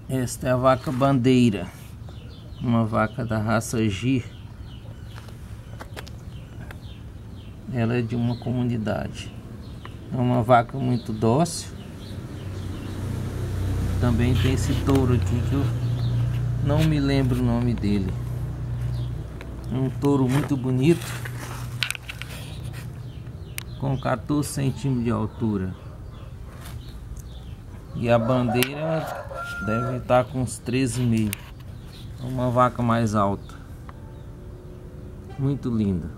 Esta é a vaca bandeira, uma vaca da raça Gir. Ela é de uma comunidade. É uma vaca muito dócil. Também tem esse touro aqui que eu não me lembro o nome dele. É um touro muito bonito, com 14 centímetros de altura. E a bandeira deve estar com uns 13,5. É uma vaca mais alta. Muito linda.